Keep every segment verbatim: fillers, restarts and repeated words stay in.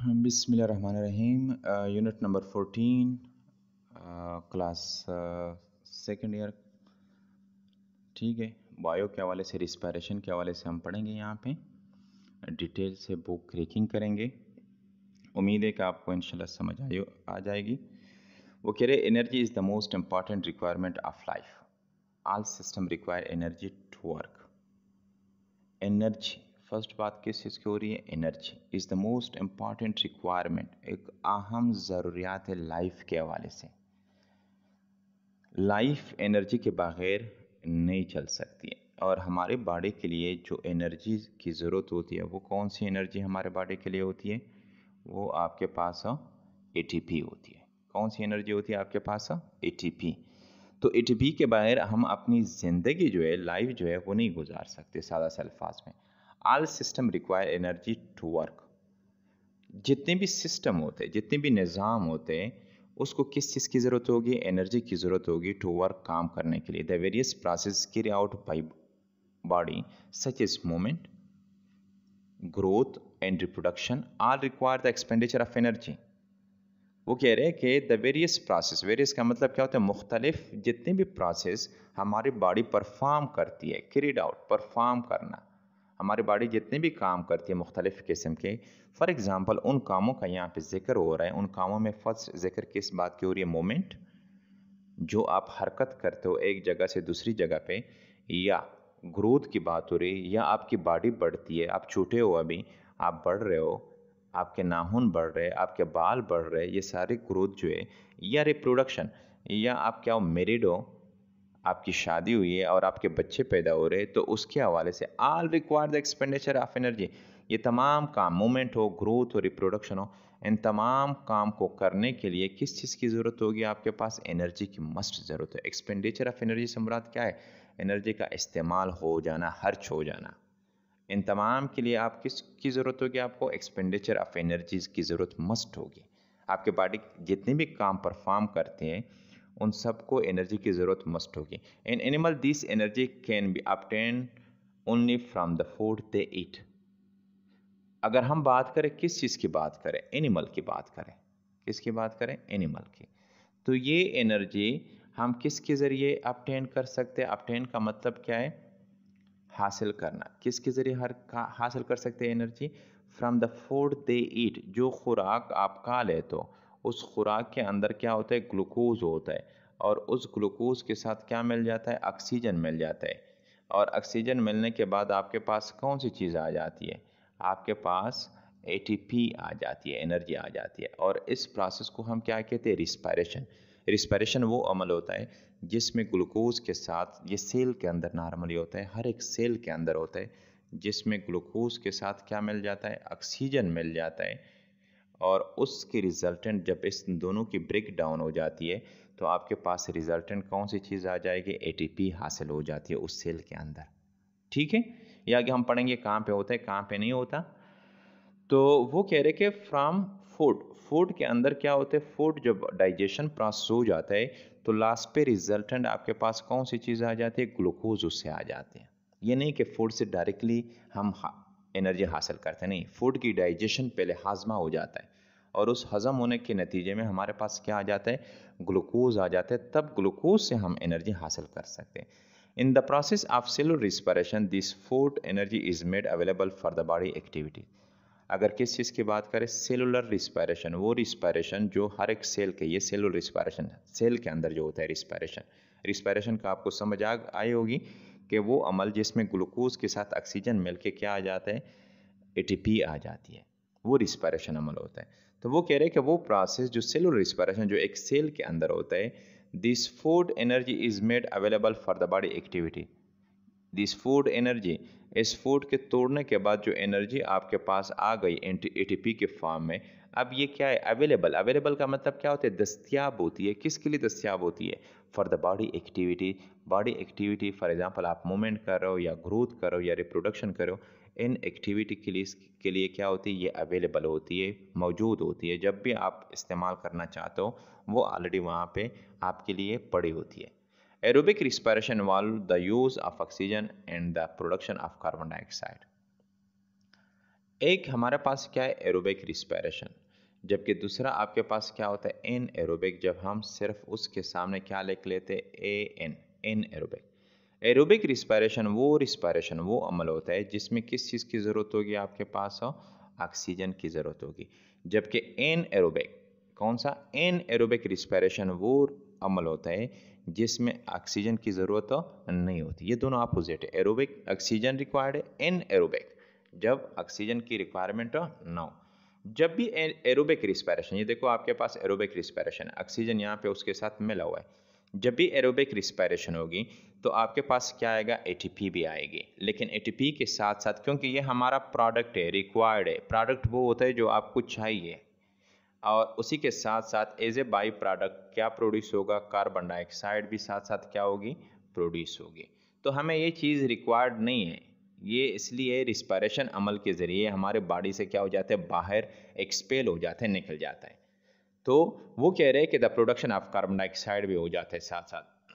बिस्मिल्लाहिर्रहमानिर्रहीम। Unit number fourteen, class second year. ठीक है, बायो के हवाले से, रिस्पायरेशन के हवाले से हम पढ़ेंगे। यहाँ पे डिटेल से बुक क्रैकिंग करेंगे। उम्मीद है कि आपको इंशाल्लाह समझ आयो आ जाएगी। वो कह रहे energy is the most important requirement of life. All system require energy to work. Energy, first बात किस चीज़ की हो रही है? Energy is the most important requirement, एक अहम ज़रूरियात है लाइफ के हवाले से। लाइफ एनर्जी के बगैर नहीं चल सकती है। और हमारे बॉडी के लिए जो एनर्जी की ज़रूरत होती है, वो कौन सी एनर्जी हमारे बॉडी के लिए होती है? वो आपके पास ए टी पी होती है। कौन सी एनर्जी होती है आपके पास? ए टी पी। तो ए टी पी के बगैर हम अपनी ज़िंदगी जो है, लाइफ जो है, वो नहीं गुजार सकते। सादा से अल्फाज में, all system require energy to work. जितने भी सिस्टम होते हैं, जितने भी निज़ाम होते हैं, उसको किस चीज़ की ज़रूरत होगी? एनर्जी की ज़रूरत होगी टू वर्क, काम करने के लिए। The various process carry out by body such is movement, growth and reproduction all require the expenditure of energy. वो कह रहे हैं कि द वेरियस प्रोसेस, वेरियस का मतलब क्या होता है? मुख्तलिफ जितने भी प्रोसेस हमारी बॉडी परफॉर्म करती है, कैरिड आउट, परफॉर्म करना, हमारी बॉडी जितने भी काम करती है मुख्तलिफ किस्म के। फॉर एग्ज़ाम्पल, उन कामों का यहाँ पे जिक्र हो रहा है। उन कामों में फर्स्ट जिक्र किस बात की हो रही है? मोमेंट, जो आप हरकत करते हो एक जगह से दूसरी जगह पे, या ग्रोथ की बात हो रही है, या आपकी बॉडी बढ़ती है। आप छोटे हो, अभी आप बढ़ रहे हो, आपके नाखून बढ़ रहे हैं, आपके बाल बढ़ रहे हैं, ये सारे ग्रोथ जो है। या रिप्रोडक्शन, या आप क्या हो, मैरिड हो, आपकी शादी हुई है और आपके बच्चे पैदा हो रहे हैं, तो उसके हवाले से all require the expenditure of energy. ये तमाम काम, मूवमेंट हो, ग्रोथ हो, रिप्रोडक्शन हो, इन तमाम काम को करने के लिए किस चीज़ की ज़रूरत होगी? आपके पास एनर्जी की मस्ट ज़रूरत है। एक्सपेंडिचर ऑफ एनर्जी से मुराद क्या है? एनर्जी का इस्तेमाल हो जाना, खर्च हो जाना। इन तमाम के लिए आप किस की ज़रूरत होगी? आपको एक्सपेंडिचर ऑफ एनर्जीज की ज़रूरत मस्ट होगी। आपके बॉडी जितने भी काम परफॉर्म करते हैं, उन सबको एनर्जी की ज़रूरत मस्ट होगी। In animal this energy can be obtained only from the food they eat. अगर हम बात करें, किस चीज़ की बात करें? एनिमल की बात करें। किसकी बात करें? एनिमल की। तो ये एनर्जी हम किसके ज़रिए obtain कर सकते हैं? obtain का मतलब क्या है? हासिल करना। किसके ज़रिए हर का हासिल कर सकते हैं energy? From the food they eat. जो खुराक आप खा लेते हो, उस खुराक के अंदर क्या होता है? ग्लूकोज होता है। और उस ग्लूकोज के साथ क्या मिल जाता है? ऑक्सीजन मिल जाता है। और ऑक्सीजन मिलने के बाद आपके पास कौन सी चीज़ आ जाती है? आपके पास ए टी पी आ जाती है, एनर्जी आ जाती है। और इस प्रोसेस को हम क्या कहते हैं? रिस्पायरेशन। रिस्पायरेशन वो अमल होता है जिसमें ग्लूकोज के साथ, ये सेल के अंदर नॉर्मली होता है, हर एक सेल के अंदर होता है, जिसमें ग्लूकोज के साथ क्या मिल जाता है? ऑक्सीजन मिल जाता है। और उसके रिजल्टेंट जब इस दोनों की ब्रेक डाउन हो जाती है, तो आपके पास रिजल्टेंट कौन सी चीज़ आ जाएगी? ए टी पी हासिल हो जाती है उस सेल के अंदर। ठीक है, ये आगे हम पढ़ेंगे कहाँ पे होता है, कहाँ पे नहीं होता। तो वो कह रहे कि फ्रॉम फूड, फूड के अंदर क्या होता है? फूड जब डाइजेशन प्रोसेस हो जाता है, तो लास्ट पे रिजल्टेंट आपके पास कौन सी चीज़ आ जाती है? ग्लूकोज उससे आ जाते हैं। ये नहीं कि फूड से डायरेक्टली हम एनर्जी हासिल करते हैं, नहीं। फूड की डाइजेशन पहले हाजमा हो जाता है, और उस हज़म होने के नतीजे में हमारे पास क्या आ जाता है? ग्लूकोज आ जाता है। तब ग्लूकोज से हम एनर्जी हासिल कर सकते हैं। In the process of cellular respiration, this food energy is made available for the body activity. अगर किस चीज़ की बात करें? सेलुलर रिस्पायरेशन, वो रिस्पायरेशन जो हर एक सेल के, ये सेलुलर रिस्पायरेशन, सेल के अंदर जो होता है रिस्पायरेशन। रिस्पायरेशन का आपको समझ आ आई होगी कि वो अमल जिसमें ग्लूकोज के साथ ऑक्सीजन मिलके क्या आ जाता है? ए टी पी आ जाती है, वो रिस्पायरेशन अमल होता है। तो वो कह रहे हैं कि वो प्रोसेस जो सेलुलर रिस्पायरेशन, जो एक सेल के अंदर होता है, this food energy is made available for the body activity. This food energy, इस फूड के तोड़ने के बाद जो एनर्जी आपके पास आ गई ए टी पी के फॉर्म में, अब ये क्या है? अवेलेबल। अवेलेबल का मतलब क्या होता है? दस्तयाब होती है। किसके लिए दस्तयाब होती है? For the body activity. Body activity, for example आप मूवमेंट कर रहे हो, या ग्रोथ कर रहे हो, या रिप्रोडक्शन कर रहे हो, इन एक्टिविटी के लिए के लिए क्या होती है? ये अवेलेबल होती है, मौजूद होती है। जब भी आप इस्तेमाल करना चाहते हो, वो ऑलरेडी वहाँ पे आपके लिए पड़ी होती है। Aerobic respiration involves the use of oxygen and the production of carbon dioxide. एक हमारे पास क्या है एरोबिक रिस्पायरेशन, जबकि दूसरा आपके पास क्या होता है एन एरोबिक, जब हम सिर्फ उसके सामने क्या लिख लेते a an anaerobic. Aerobic respiration वो रिस्पायरेशन वो अमल होता है जिसमें किस चीज़ की ज़रूरत होगी, आपके पास ऑक्सीजन की ज़रूरत होगी। जबकि एन एरोबिक कौन सा, एन एरोबिक रिस्पायरेशन वो अमल होता है जिसमें ऑक्सीजन की ज़रूरत नहीं होती। ये दोनों अपोजिट है, एरोबिक ऑक्सीजन रिक्वायर्ड है, एन एरोबिक जब ऑक्सीजन की रिक्वायरमेंट ना हो। जब भी एरोबिक रिस्पायरेशन, ये देखो आपके पास एरोबिक रिस्पायरेशन है, ऑक्सीजन यहाँ पे उसके साथ मिला हुआ है, जब भी एरोबिक रिस्पायरेशन होगी तो आपके पास क्या आएगा, एटीपी भी आएगी। लेकिन एटीपी के साथ साथ, क्योंकि ये हमारा प्रोडक्ट है, रिक्वायर्ड है, प्रोडक्ट वो होता है जो आपको चाहिए, और उसी के साथ साथ एज ए बाई प्रोडक्ट क्या प्रोड्यूस होगा, कार्बन डाइऑक्साइड भी साथ साथ क्या होगी, प्रोड्यूस होगी। तो हमें ये चीज़ रिक्वायर्ड नहीं है, ये इसलिए रिस्पायरेशन अमल के ज़रिए हमारे बॉडी से क्या हो जाता है, बाहर एक्सपेल हो जाता है, निकल जाता है। तो वो कह रहे हैं कि the production of carbon dioxide भी हो जाता है साथ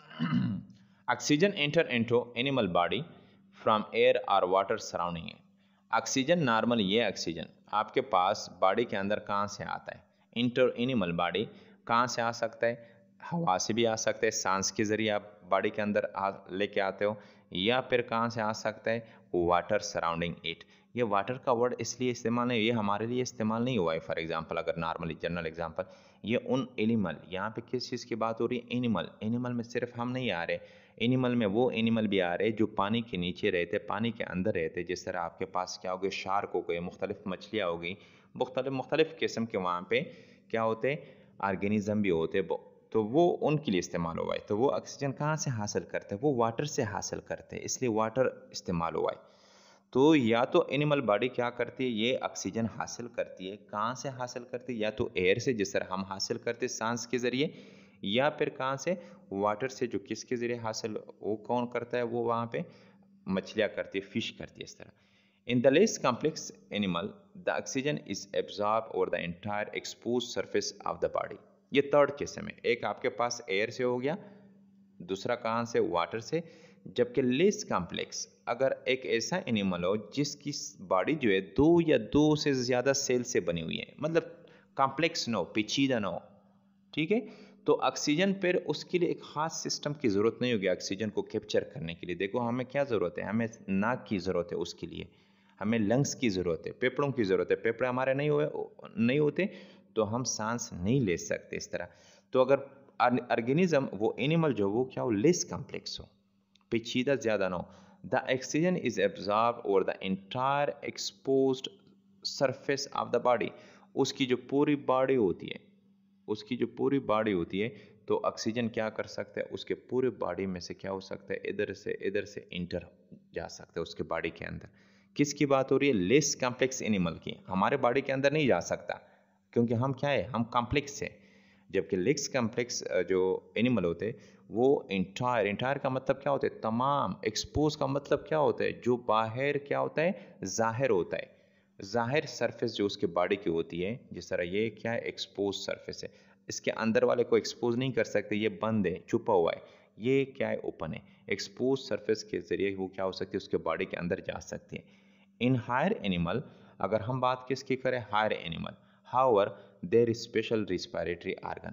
साथ। Oxygen enter into animal body from air और वाटर सराउंडिंग है। ऑक्सीजन नॉर्मल, ये ऑक्सीजन आपके पास बॉडी के अंदर कहाँ से आता है, इंटर एनिमल बॉडी कहाँ से आ सकता है, हवा से भी आ सकता है, सांस के जरिए आप बॉडी के अंदर लेके आते हो, या फिर कहाँ से आ सकता है, वाटर सराउंडिंग इट। ये वाटर का वर्ड इसलिए इस्तेमाल नहीं, ये हमारे लिए इस्तेमाल नहीं हुआ है। फॉर एग्जांपल अगर नॉर्मली जनरल एग्जांपल, ये उन एनिमल, यहाँ पे किस चीज़ की बात हो रही है, एनिमल। एनिमल में सिर्फ हम नहीं आ रहे, एनिमल में वो एनिमल भी आ रहे जो पानी के नीचे रहते, पानी के अंदर रहते। जिस तरह आपके पास क्या हो गए, शार्क हो गए, मुख्तलिफ मछलियाँ हो गई, मुख्तलिफ मुख्तलिफ किस्म के वहाँ पे क्या होते, ऑर्गेनिज्म भी होते, तो वो उनके लिए इस्तेमाल हुआ है। तो वो ऑक्सीजन कहाँ से हासिल करते हैं, वो वाटर से हासिल करते हैं, इसलिए वाटर इस्तेमाल हुआ है। तो या तो एनिमल बॉडी क्या करती है, ये ऑक्सीजन हासिल करती है, कहाँ से हासिल करती है, या तो एयर से जिस तरह हम हासिल करते हैं सांस के ज़रिए, या फिर कहाँ से, वाटर से, जो किसके ज़रिए हासिल, वो कौन करता है, वो वहाँ पे मछलियाँ करती है, फिश करती है, इस तरह। In the less complex animal, the oxygen is absorbed over the entire exposed surface of the body. ये थर्ड किस्म है, एक आपके पास एयर से हो गया, दूसरा कहाँ से, वाटर से। जबकि लेस कॉम्प्लेक्स, अगर एक ऐसा एनिमल हो जिसकी बॉडी जो है दो या दो से ज़्यादा सेल से बनी हुई है, मतलब कॉम्प्लेक्स ना हो, पेचीदा ना हो, ठीक है, तो ऑक्सीजन पर उसके लिए एक ख़ास सिस्टम की ज़रूरत नहीं होगी ऑक्सीजन को कैप्चर करने के लिए। देखो हमें क्या ज़रूरत है, हमें नाक की ज़रूरत है उसके लिए, हमें लंग्स की ज़रूरत है, फेफड़ों की ज़रूरत है, फेफड़े हमारे नहीं हुए नहीं होते तो हम सांस नहीं ले सकते इस तरह। तो अगर ऑर्गेनिज्म, वो एनिमल जो वो क्या हो, लेस कॉम्प्लेक्स हो, पेचीदा ज़्यादा ना हो, the oxygen is absorb over the entire exposed surface of the body. उसकी जो पूरी बॉडी होती है, उसकी जो पूरी बॉडी होती है, तो ऑक्सीजन क्या कर सकता है, उसके पूरे बॉडी में से क्या हो सकता है, इधर से इधर से इंटर जा सकता है उसके बॉडी के अंदर। किसकी बात हो रही है, लेस कॉम्प्लेक्स एनिमल की। हमारे बॉडी के अंदर नहीं जा सकता क्योंकि हम क्या है, हम कॉम्प्लेक्स है। जबकि लेस कॉम्प्लेक्स जो एनिमल होते हैं वो इंटायर, इंटायर का मतलब क्या होता है, तमाम। एक्सपोज का मतलब क्या होता है, जो बाहर क्या होता है, जाहिर होता है, जाहिर सरफेस जो उसके बॉडी की होती है। जिस तरह ये क्या है, एक्सपोज सरफेस है, इसके अंदर वाले को एक्सपोज नहीं कर सकते, ये बंद है, छुपा हुआ है। ये क्या है, ओपन है। एक्सपोज सरफेस के जरिए वो क्या हो सकती है, उसके बॉडी के अंदर जा सकती है। इन हायर एनिमल, अगर हम बात किसकी करें, higher animal, however there is special respiratory organ.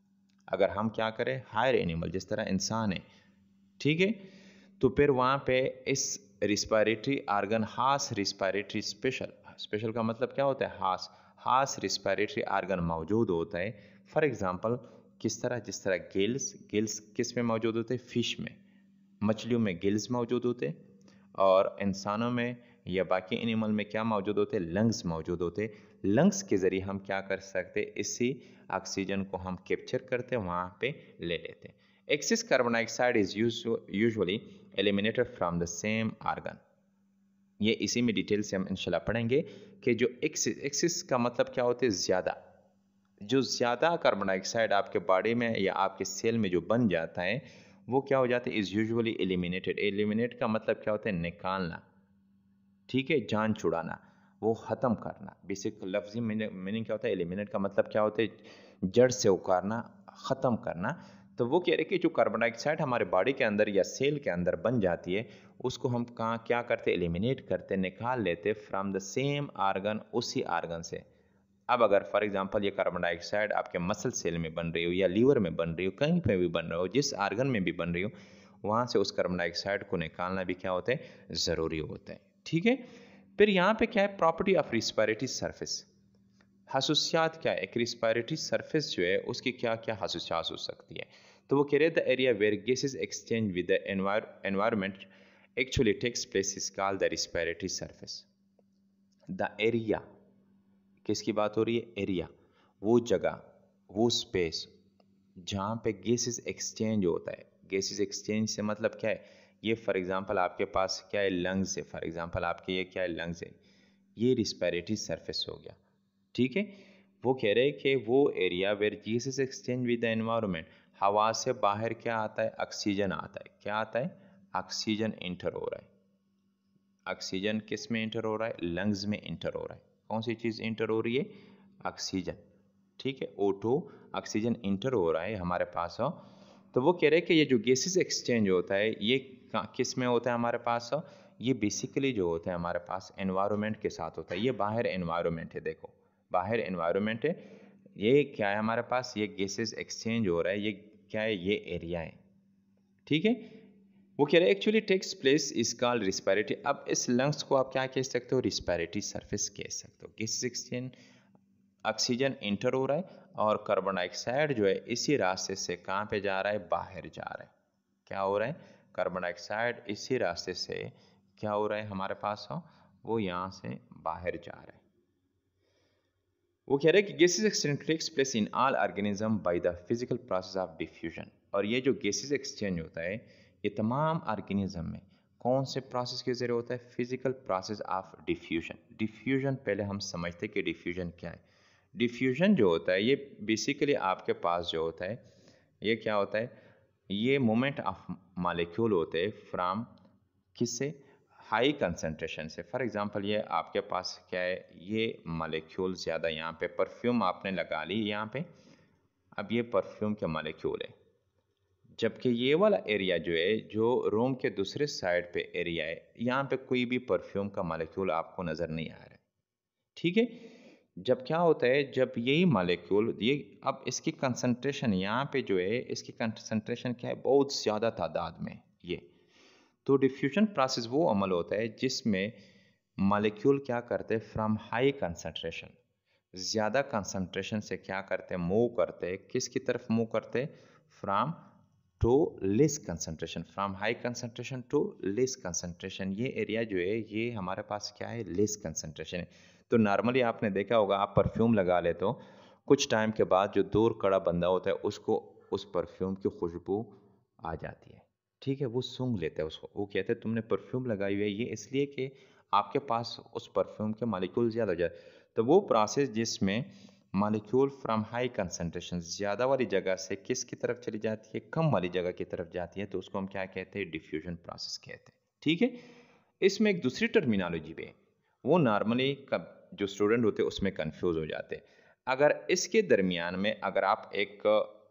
अगर हम क्या करें, हायर एनिमल जिस तरह इंसान है, ठीक है, तो फिर वहाँ पे इस respiratory organ, has respiratory special, special का मतलब क्या होता है, हास, हास रिस्पायरेटरी आर्गन मौजूद होता है। फॉर एग्जांपल किस तरह, जिस तरह गिल्स, गिल्स किस में मौजूद होते हैं, फिश में, मछलियों में गिल्स मौजूद होते हैं, और इंसानों में या बाकी एनिमल में क्या मौजूद होते हैं, लंग्स मौजूद होते हैं। लंग्स के ज़रिए हम क्या कर सकते हैं, इसी ऑक्सीजन को हम कैप्चर करते हैं, वहाँ पे ले लेते हैं। Excess carbon dioxide is usually eliminated from the same organ. ये इसी में डिटेल से हम इंशाल्लाह पढ़ेंगे कि जो एक्सिस, एक्सिस का मतलब क्या होते हैं, ज़्यादा, जो ज़्यादा कार्बन डाइऑक्साइड आपके बॉडी में या आपके सेल में जो बन जाता है, वो क्या हो जाता है, इज़ यूजुअली एलिमिनेटेड। एलिमिनेट का मतलब क्या होता है, निकालना, ठीक है, जान छुड़ाना, वो ख़त्म करना। बेसिक लफ्ज़ी मीनिंग क्या होता है, एलिमिनेट का मतलब क्या होता है, जड़ से उखाड़ना, ख़त्म करना। तो तो वो कह रहे कि जो कार्बन डाइऑक्साइड हमारे बॉडी के अंदर या सेल के अंदर बन जाती है, उसको हम कहाँ क्या करते, एलिमिनेट करते, निकाल लेते फ्रॉम द सेम आर्गन, उसी आर्गन से। अब अगर फॉर एग्जांपल ये कार्बन डाइऑक्साइड आपके मसल सेल में बन रही हो या लीवर में बन रही हो, कहीं पे भी बन रहा हो, जिस आर्गन में भी बन रही हो, वहाँ से उस कार्बन डाइऑक्साइड को निकालना भी क्या होता है, ज़रूरी होता है। ठीक है, फिर यहाँ पे क्या है, प्रॉपर्टी ऑफ रिस्पिरेटरी सरफेस। खसूसियात क्या है, एक रिस्पिरेटरी सरफेस जो है उसकी क्या क्या खसूसियात हो सकती है। तो वो कह रहे the area where gases exchange with the environment actually takes place is called the respiratory surface. The area, किसकी बात हो रही है, एरिया, वो जगह, वो स्पेस जहाँ पे गैसेस एक्सचेंज होता है। गैसेस एक्सचेंज से मतलब क्या है, ये फॉर एग्जांपल आपके पास क्या है, लंग्स है, फॉर एग्जांपल आपके ये क्या है, लंग्स है, ये रिस्पिरेटरी सरफेस हो गया। ठीक है, वो कह रहे हैं कि वो area where gases exchange with the environment, हवा से बाहर क्या आता है, ऑक्सीजन आता है। क्या आता है, ऑक्सीजन इंटर हो रहा है। ऑक्सीजन किस में इंटर हो रहा है, लंग्स में इंटर हो रहा है। कौन सी चीज़ इंटर हो रही है, ऑक्सीजन। ठीक है, ओ टू ऑक्सीजन इंटर हो रहा है हमारे पास हो। तो वो कह रहे हैं कि ये जो गैसेस एक्सचेंज होता है ये किस में होता है हमारे पास हो, ये बेसिकली जो होता है हमारे पास एनवायरनमेंट के साथ होता है। ये बाहर एनवायरनमेंट है, देखो बाहर एनवायरनमेंट है, ये क्या है हमारे पास, ये गैसेस एक्सचेंज हो रहा है, ये क्या है, ये एरिया है। ठीक है, वो कह रहे हैं actually takes place is called respiratory. अब इस लंग्स को आप क्या कह सकते हो, रिस्पिरेटरी सरफेस कह सकते हो। गैसेस एक्सचेंज, ऑक्सीजन इंटर हो रहा है और कार्बन डाइऑक्साइड जो है इसी रास्ते से कहाँ पे जा रहा है, बाहर जा रहा है। क्या हो रहा है, कार्बन डाइऑक्साइड इसी रास्ते से क्या हो रहा है हमारे पास हो, वो यहाँ से बाहर जा रहा है। वो कह रहे हैं कि gases exchange takes place in all organism by the physical process of diffusion. और ये जो गैसेस एक्सचेंज होता है ये तमाम ऑर्गेनिज्म में कौन से प्रोसेस के जरिए होता है, physical process of diffusion. Diffusion पहले हम समझते हैं कि डिफ्यूजन क्या है। डिफ्यूजन जो होता है ये बेसिकली आपके पास जो होता है ये क्या होता है, ये मूवमेंट ऑफ मॉलिक्यूल होते हैं फ्रॉम किससे, हाई कंसंट्रेशन से। फॉर एग्जांपल ये आपके पास क्या है, ये मॉलिक्यूल ज़्यादा, यहाँ पे परफ्यूम आपने लगा ली यहाँ पे, अब ये परफ्यूम के मॉलिक्यूल है, जबकि ये वाला एरिया जो है जो रूम के दूसरे साइड पे एरिया है, यहाँ पे कोई भी परफ्यूम का मॉलिक्यूल आपको नज़र नहीं आ रहा है। ठीक है, जब क्या होता है, जब यही मॉलिक्यूल ये अब इसकी कंसंट्रेशन यहाँ पे जो है इसकी कंसंट्रेशन क्या है, बहुत ज़्यादा तादाद में ये, तो डिफ्यूजन प्रोसेस वो अमल होता है जिसमें मॉलिक्यूल क्या करते हैं, फ्रॉम हाई कंसंट्रेशन, ज़्यादा कंसंट्रेशन से क्या करते हैं, मूव करते हैं, किसकी तरफ मूव करते हैं, from to less concentration, from high concentration to less concentration. ये एरिया जो है ये हमारे पास क्या है, लेस कंसंट्रेशन है। तो नॉर्मली आपने देखा होगा, आप परफ्यूम लगा ले तो कुछ टाइम के बाद जो दूर खड़ा बंदा होता है उसको उस परफ्यूम की खुशबू आ जाती है। ठीक है, वो सूंघ लेते हैं उसको, वो कहते हैं तुमने परफ्यूम लगाई हुई है, ये इसलिए कि आपके पास उस परफ्यूम के मॉलिक्यूल ज़्यादा हो जाए। तो वो प्रोसेस जिसमें मॉलिक्यूल फ्रॉम हाई कंसंट्रेशन ज़्यादा वाली जगह से किसकी तरफ चली जाती है, कम वाली जगह की तरफ जाती है, तो उसको हम क्या कहते हैं, डिफ्यूजन प्रोसेस कहते हैं। ठीक है, इसमें एक दूसरी टर्मिनोलॉजी भी है, वो नॉर्मली जो स्टूडेंट होते हैं उसमें कंफ्यूज हो जाते हैं। अगर इसके दरमियान में अगर आप एक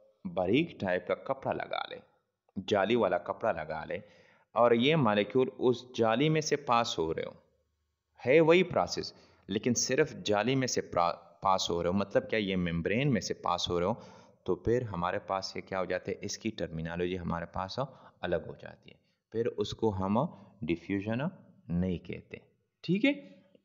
बारीक टाइप का कपड़ा लगा लें, जाली वाला कपड़ा लगा ले और ये मॉलिक्यूल उस जाली में से पास हो रहे हो, है वही प्रोसेस लेकिन सिर्फ जाली में से पास हो रहे हो, मतलब क्या, ये मेम्ब्रेन में से पास हो रहे हो, तो फिर हमारे पास ये क्या हो जाते हैं, इसकी टर्मिनोलॉजी हमारे पास अलग हो जाती है, फिर उसको हम डिफ्यूजन नहीं कहते। ठीक है,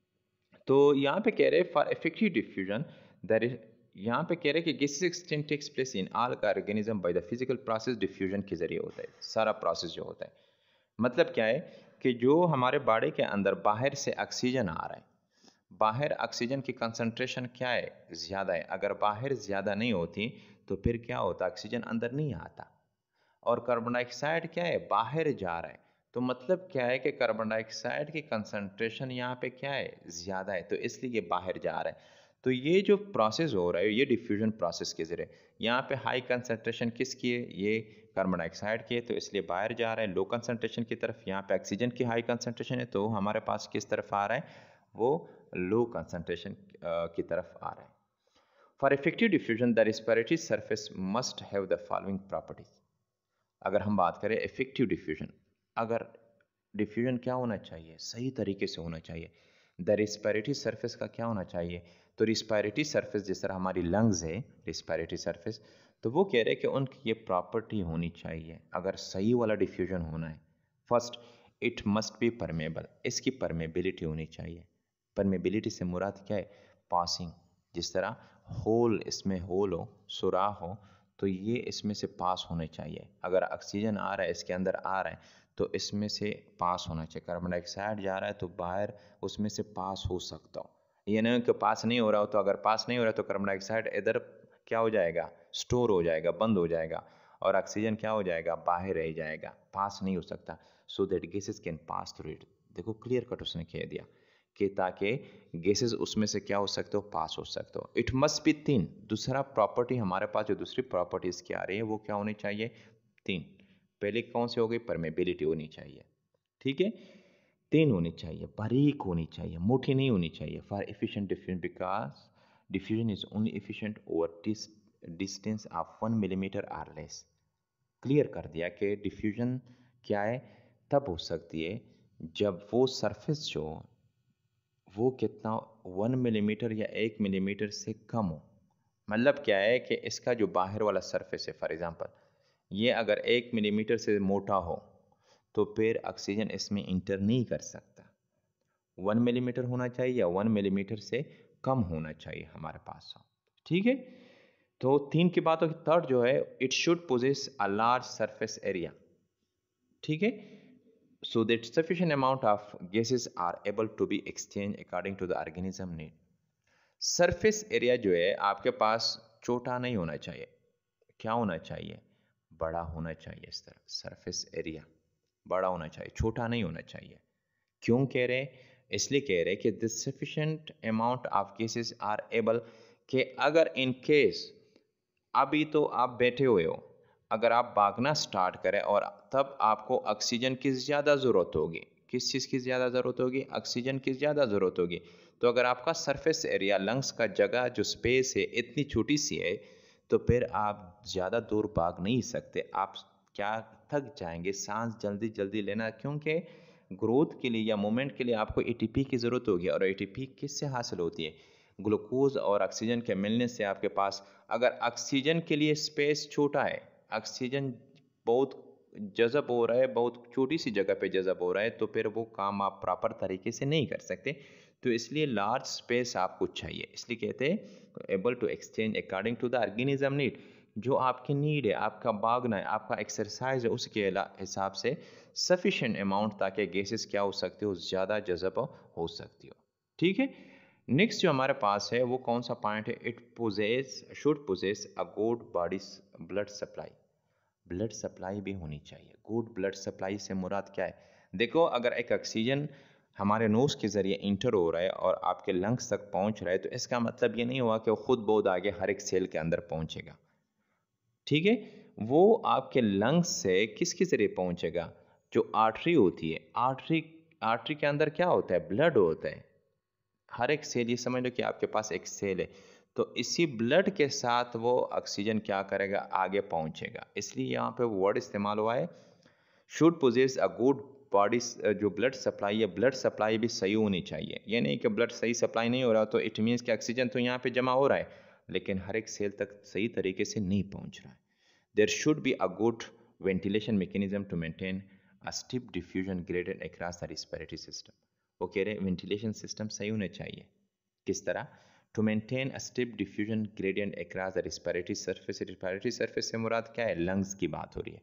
तो यहाँ पे कह रहे हैं for effective diffusion that is, यहाँ पे कह रहे हैं कि gases exchange takes place in all organism by the physical process, diffusion के जरिए होता है सारा प्रोसेस जो होता है। मतलब क्या है कि जो हमारे बॉडी के अंदर बाहर से ऑक्सीजन आ रहा है, बाहर ऑक्सीजन की कंसंट्रेशन क्या है, ज़्यादा है, अगर बाहर ज़्यादा नहीं होती तो फिर क्या होता, ऑक्सीजन अंदर नहीं आता, और कार्बन डाइऑक्साइड क्या है, बाहर जा रहा है, तो मतलब क्या है कि कार्बन डाइऑक्साइड की कंसंट्रेशन यहाँ पे क्या है, ज़्यादा है, तो इसलिए ये बाहर जा रहा है। तो ये जो प्रोसेस हो रहा है ये डिफ्यूजन प्रोसेस के जरिए, यहाँ पे हाई कंसंट्रेशन किसकी है, ये कार्बन डाइऑक्साइड की है, तो इसलिए बाहर जा रहा है। लो कंसंट्रेशन की तरफ, यहाँ पे ऑक्सीजन की हाई कंसंट्रेशन है, तो हमारे पास किस तरफ आ रहा है, वो लो कंसंट्रेशन की तरफ आ रहा है। For effective diffusion the respiratory surface must have the following properties. अगर हम बात करें इफेक्टिव डिफ्यूजन, अगर डिफ्यूजन क्या होना चाहिए, सही तरीके से होना चाहिए। द रेस्पिरेटरी सरफेस का क्या होना चाहिए, तो रेस्पिरेटरी सरफेस जिस तरह हमारी लंग्स है रेस्पिरेटरी सरफेस, तो वो कह रहे हैं कि उनकी ये प्रॉपर्टी होनी चाहिए अगर सही वाला डिफ्यूजन होना है। First, it must be permeable, इसकी परमेबिलिटी होनी चाहिए। परमेबिलिटी से मुराद क्या है, पासिंग। जिस तरह होल, इसमें होल हो, सुराख हो, तो ये इसमें से पास होने चाहिए। अगर ऑक्सीजन आ रहा है, इसके अंदर आ रहा है, तो इसमें से पास होना चाहिए। कार्बन डाइऑक्साइड जा रहा है तो बाहर उसमें से पास हो सकता हो। ये नहीं कि पास नहीं हो रहा हो, तो अगर पास नहीं हो रहा है तो कार्बन डाइऑक्साइड इधर क्या हो जाएगा, स्टोर हो जाएगा, बंद हो जाएगा, और ऑक्सीजन क्या हो जाएगा, बाहर रह जाएगा, पास नहीं हो सकता। So that gases can pass through it. देखो क्लियर कट उसने कह दिया कि ताकि गैसेस उसमें से क्या हो सकते हो, पास हो सकते हो। इट मस्ट बी तीन। दूसरा प्रॉपर्टी हमारे पास जो दूसरी प्रॉपर्टीज की आ रही है वो क्या होनी चाहिए, तीन। पहले कौन सी हो गई, परमेबिलिटी होनी चाहिए, ठीक है, तीन होनी चाहिए, बारीक होनी चाहिए, मोटी नहीं होनी चाहिए। For efficient diffusion, because diffusion is only efficient over distance of one millimetre or less. Clear कर दिया कि डिफ्यूजन क्या है, तब हो सकती है जब वो सरफेस जो वो कितना, वन मिलीमीटर या एक मिलीमीटर से कम हो। मतलब क्या है कि इसका जो बाहर वाला सरफेस है, फॉर एग्जांपल ये अगर एक मिलीमीटर से मोटा हो तो फिर ऑक्सीजन इसमें इंटर नहीं कर सकता। वन मिलीमीटर होना चाहिए या वन मिलीमीटर से कम होना चाहिए हमारे पास, ठीक है। तो तीन की बात होगी। थर्ड जो है, it should possess a large surface area, ठीक है, so that sufficient amount of gases are able to be exchanged according to the organism need। Surface area जो है आपके पास छोटा नहीं होना चाहिए, क्या होना चाहिए, बड़ा होना चाहिए। इस तरह सरफेस एरिया बड़ा होना चाहिए, छोटा नहीं होना चाहिए। क्यों कह रहे, इसलिए कह रहे कि the sufficient amount of gases are able, कि अगर इन केस अभी तो आप बैठे हुए हो, अगर आप भागना स्टार्ट करें और तब आपको ऑक्सीजन की ज़्यादा ज़रूरत होगी, किस चीज़ की ज़्यादा ज़रूरत होगी, ऑक्सीजन की ज़्यादा ज़रूरत होगी। तो अगर आपका सरफेस एरिया, लंग्स का जगह जो स्पेस है इतनी छोटी सी है, तो फिर आप ज़्यादा दूर भाग नहीं सकते। आप क्या थक जाएंगे, सांस जल्दी जल्दी लेना, क्योंकि ग्रोथ के लिए या मूवमेंट के लिए आपको एटीपी की ज़रूरत होगी। और एटीपी किससे हासिल होती है, ग्लूकोज और ऑक्सीजन के मिलने से। आपके पास अगर ऑक्सीजन के लिए स्पेस छोटा है, ऑक्सीजन बहुत जज़ब हो रहा है, बहुत छोटी सी जगह पे जज़ब हो रहा है, तो फिर वो काम आप प्रॉपर तरीके से नहीं कर सकते। तो इसलिए लार्ज स्पेस आपको चाहिए। इसलिए कहते हैं able to exchange according to the organism need. जो आपकी नीड है, आपका भागना है, आपका एक्सरसाइज है, उसके हिसाब से सफिशिएंट अमाउंट, ताकि गैसेस क्या हो सकती हो, ज़्यादा जज़ब हो सकती हो, ठीक है। नेक्स्ट जो हमारे पास है वो कौन सा पॉइंट है, it possess should possess a good body blood supply. Blood supply भी होनी चाहिए। गुड ब्लड सप्लाई से मुराद क्या है, देखो अगर एक ऑक्सीजन हमारे नोज के ज़रिए इंटर हो रहा है और आपके लंग्स तक पहुंच रहा है, तो इसका मतलब ये नहीं हुआ कि वो खुद बहुत आगे हर एक सेल के अंदर पहुंचेगा, ठीक है। वो आपके लंग्स से किसके ज़रिए पहुंचेगा, जो आर्टरी होती है, आर्टरी आर्टरी के अंदर क्या होता है, ब्लड होता है। हर एक सेल, ये समझ लो कि आपके पास एक सेल है, तो इसी ब्लड के साथ वो ऑक्सीजन क्या करेगा, आगे पहुंचेगा। इसलिए यहाँ पे वर्ड इस्तेमाल हुआ है should possess a good body, जो ब्लड सप्लाई है, ब्लड सप्लाई भी सही होनी चाहिए। ये नहीं कि ब्लड सही सप्लाई नहीं हो रहा तो इट मीन्स कि ऑक्सीजन तो यहाँ पे जमा हो रहा है, लेकिन हर एक सेल तक सही तरीके से नहीं पहुँच रहा है। There should be a good ventilation mechanism to maintain a steep diffusion graded across the respiratory system. वो कह रहे हैं वेंटिलेशन सिस्टम सही होने चाहिए। किस तरह, to maintain a steep diffusion gradient across the respiratory surface. Respiratory surface से मुराद क्या है, लंग्स की बात हो रही है।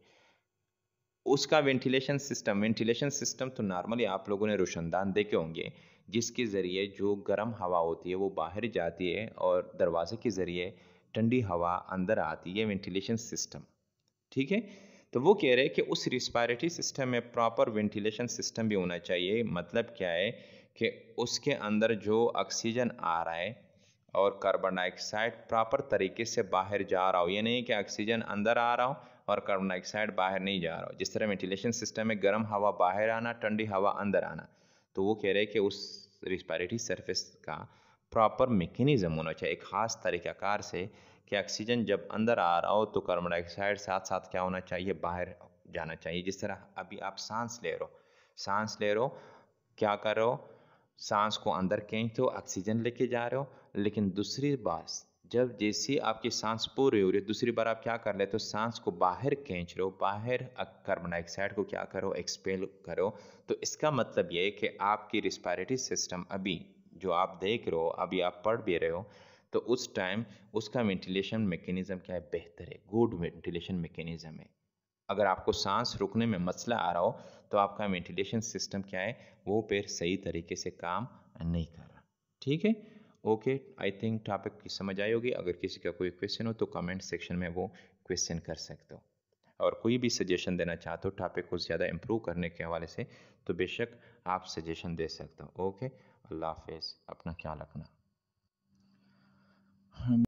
उसका वेंटिलेशन सिस्टम, वेंटिलेशन सिस्टम तो नॉर्मली आप लोगों ने रोशनदान देखे होंगे, जिसके ज़रिए जो गर्म हवा होती है वो बाहर जाती है और दरवाजे के ज़रिए ठंडी हवा अंदर आती है, वेंटिलेशन सिस्टम, ठीक है। तो वो कह रहे हैं कि उस रिस्पायरेटरी सिस्टम में प्रॉपर वेंटिलेशन सिस्टम भी होना चाहिए। मतलब क्या है कि उसके अंदर जो ऑक्सीजन आ रहा है और कार्बन डाइऑक्साइड प्रॉपर तरीके से बाहर जा रहा हो। ये नहीं कि ऑक्सीजन अंदर आ रहा हो और कार्बन डाइऑक्साइड बाहर नहीं जा रहा हो। जिस तरह वेंटिलेशन सिस्टम में गर्म हवा बाहर आना, ठंडी हवा अंदर आना, तो वो कह रहे हैं कि उस रिस्पायरेटरी सरफेस का प्रॉपर मैकेनिज्म होना चाहिए, एक ख़ास तरीक़ाकार से कि ऑक्सीजन जब अंदर आ रहा हो तो कार्बन डाइऑक्साइड साथ साथ क्या होना चाहिए, बाहर जाना चाहिए। जिस तरह अभी आप सांस ले रहे हो सांस ले रहे हो क्या कर रहे हो, सांस को अंदर खींचते हो, ऑक्सीजन लेके जा रहे हो, लेकिन दूसरी बार जब जैसी आपकी सांस पूरी हो रही है, दूसरी बार आप क्या कर लेते हो, सांस को बाहर खींच रहे हो, बाहर कार्बन डाइऑक्साइड को क्या करो, एक्सपेल करो। तो इसका मतलब ये है कि आपकी रिस्पायरेटरी सिस्टम अभी जो आप देख रहे हो, अभी आप पढ़ भी रहे हो, तो उस टाइम उसका वेंटिलेशन मैकेनिज्म क्या है, बेहतर है, गुड वेंटिलेशन मैकेनिज्म है। अगर आपको सांस रुकने में मसला आ रहा हो तो आपका वेंटिलेशन सिस्टम क्या है, वो फिर सही तरीके से काम नहीं कर रहा। ठीक है, ओके, आई थिंक टॉपिक की समझ आई होगी। अगर किसी का कोई क्वेश्चन हो तो कमेंट सेक्शन में वो क्वेश्चन कर सकते हो, और कोई भी सजेशन देना चाहते हो टॉपिक को ज़्यादा इम्प्रूव करने के हवाले से तो बेशक आप सजेशन दे सकते हो। ओके, अल्लाह हाफिज़, अपना ख्याल रखना।